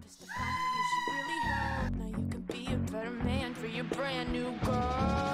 Just a compliment she really held. Now you can be a better man for your brand new girl.